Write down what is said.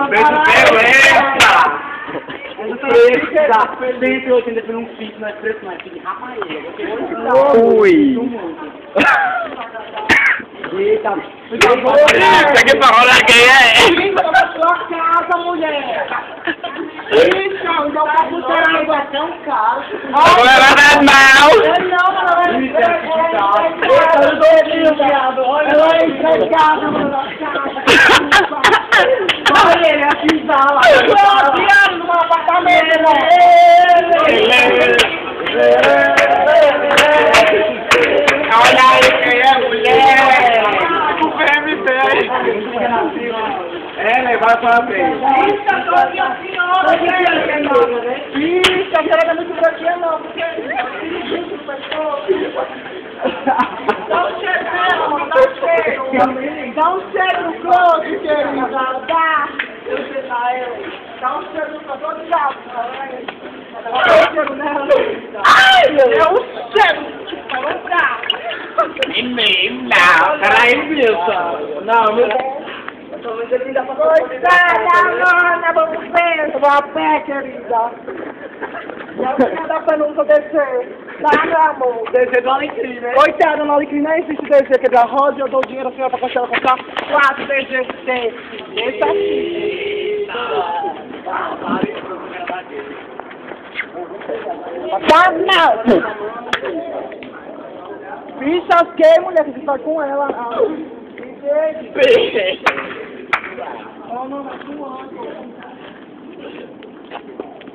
Beijo beleza! Sempre hoje ainda foi um filho, não é preto, não é filho de rapariga. Ui! Eita, Isso aqui pra rolar quem é? Limpa da sua casa, mulher! Isso, não pra botar água até um carro. Agora não! Não, ela vai ela é empregada, mano. Olha ele, assim, tá lá. Eu tô no apartamento, Olha aí quem é, mulher! O PMT aí! É, vai pra frente. Isso, a senhora, isso, a senhora é muito branquinha, não, porque... Dá um cheiro, mano, dá um cheiro. Dá um cheiro no close, querida, dá. Dá um cheiro no close, dá um cheiro nela. Ai, é um cheiro, falou bravo. Menino, não, peraí, bicho! Não, meu... Coitada, mana, vamos ver, vou a pé, querida. Não dá pra nunca descer. Tá, meu amor. Descer do alecrim, né? Coitada, no alecrim nem existe descer, quer dizer, a Rosa, eu dou dinheiro à senhora pra conseguir comprar 4 descer desse. Esse aqui. Tá, não. Bichas que, mulher, que você tá com ela. Beijo! Não, não, não, não.